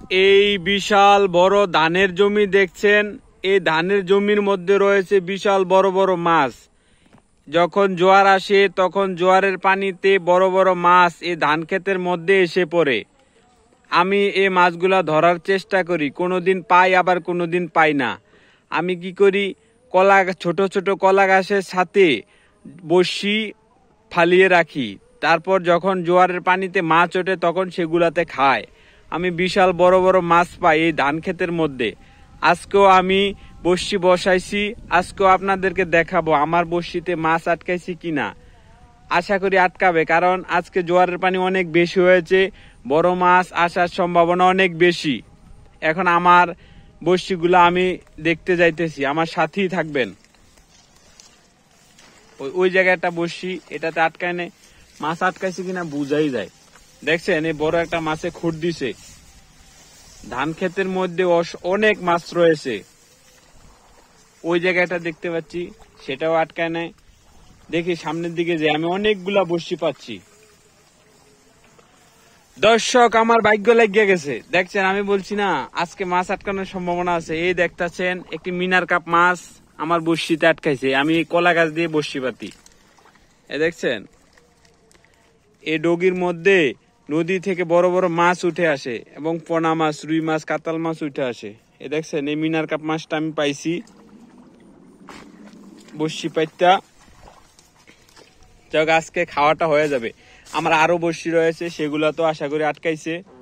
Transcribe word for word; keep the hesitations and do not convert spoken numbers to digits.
এই বিশাল বড় ধানের জমি দেখছেন, এই ধানের জমির মধ্যে রয়েছে বিশাল বড় বড় মাছ। যখন জোয়ার আসে তখন জোয়ারের পানিতে বড় বড় মাছ এই ধান ক্ষেতের মধ্যে এসে পড়ে। আমি এই মাছগুলা ধরার চেষ্টা করি, কোনোদিন পাই আবার কোনোদিন পাই না। আমি কি করি, কলা ছোট ছোট কলা গাছের সাথে বড়শি ফালিয়ে রাখি, তারপর যখন জোয়ারের পানিতে মাছ ওঠে তখন সেগুলাতে খায়। আমি বিশাল বড় বড় মাছ পাই এই ধান ক্ষেতের মধ্যে। আজকেও আমি বড়শি বসাইছি, আজকেও আপনাদেরকে দেখাবো আমার বড়শিতে মাছ আটকাইছি কিনা। আশা করি আটকাবে, কারণ আজকে জোয়ারের পানি অনেক বেশি হয়েছে, বড় মাছ আসার সম্ভাবনা অনেক বেশি। এখন আমার বড়শিগুলো আমি দেখতে যাইতেছি, আমার সাথেই থাকবেন। ওই ওই জায়গায় একটা বড়শি, এটাতে আটকায় নেই, মাছ আটকাইছে কিনা বুঝাই যায়। দেখছেন এই বড় একটা মাছে খুঁট দিছে। ধান ক্ষেতের মধ্যে অনেক মাছ রয়েছে। ওই জায়গাটা দেখতে পাচ্ছি, সেটাও আটকায় নাই। দেখি সামনের দিকে যে আমি অনেকগুলা বড়শি পাচ্ছি। দর্শক, আমার ভাগ্য লেগে গেছে। দেখছেন, আমি বলছি না আজকে মাছ আটকানোর সম্ভাবনা আছে। এই দেখতেছেন একটি মিনার কাপ মাছ আমার বড়শিতে আটকাইছে। আমি কলা গাছ দিয়ে বড়শি পাতি। এ দেখছেন, এই ডগির মধ্যে নদী থেকে বড় বড় মাছ উঠে আসে এবং পোনা মাছ, রুই মাছ, কাতাল মাছ উঠে আসে। এ দেখছেন, এই মিনার কাপ মাছটা আমি পাইছি বড়শি পাইতা। যাক, আজকে খাওয়াটা হয়ে যাবে। আমার আরো বড়শি রয়েছে, সেগুলা তো আশা করি আটকাইছে।